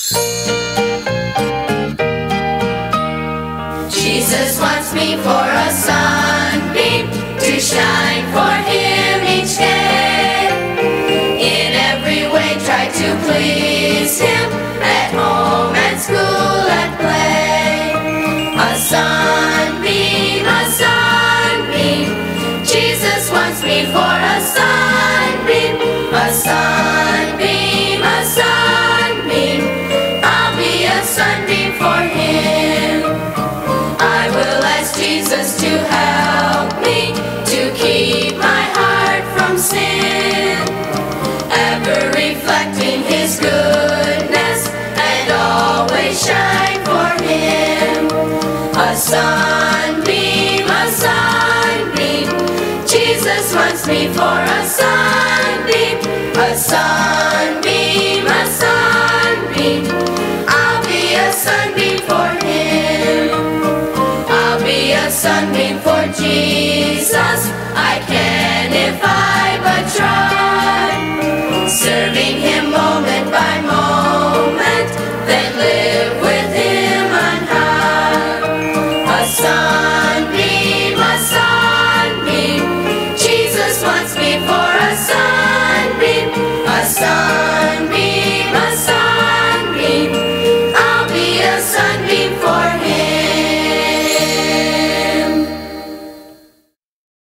Jesus wants me for a sunbeam to shine for Him each day. In every way try to please Him, at home, at school, at play. A sunbeam, Jesus wants me for a sunbeam, a sunbeam, a sunbeam. I'll be a sunbeam for Him. I will ask Jesus to help me to keep my heart from sin, ever reflecting His goodness and always shine for Him. A sunbeam, Jesus wants me for a sunbeam, a sunbeam, a sunbeam. I'll be a sunbeam for Him. I'll be a sunbeam for Jesus.